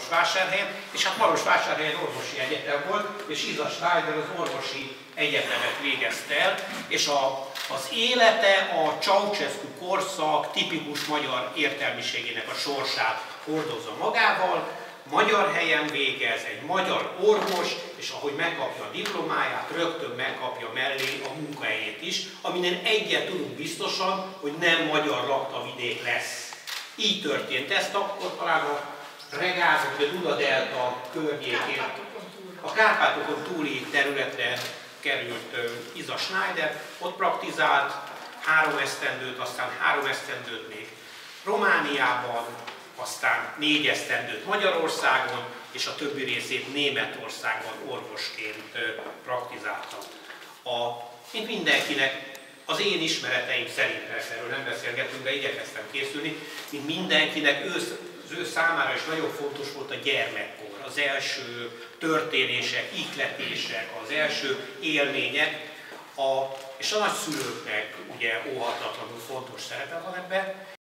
Marosvásárhelyen, és hát Marosvásárhelyen orvosi egyetem volt, és Iza Schneider az orvosi egyetemet végezte el, és az élete a Ceausescu korszak tipikus magyar értelmiségének a sorsát hordozza magával. Magyar helyen végez, egy magyar orvos, és ahogy megkapja a diplomáját, rögtön megkapja mellé a munkahelyét is, aminek egyet tudunk biztosan, hogy nem magyar laktavidék lesz. Így történt ezt, akkor talán a Regázok, a Duna-delta környékén, a Kárpátokon túli területre került Iza Schneider, ott praktizált 3 esztendőt, aztán 3 esztendőt még Romániában, aztán 4 esztendőt Magyarországon, és a többi részét Németországban orvosként praktizáltam. Mint mindenkinek, az én ismereteim szerint, erről nem beszélgetünk, de igyekeztem készülni, mint mindenkinek, az ő számára is nagyon fontos volt a gyermekkor, az első történések, ihletések, az első élmények, és a nagyszülőknek ugye óhatatlanul fontos szerepe van ebben.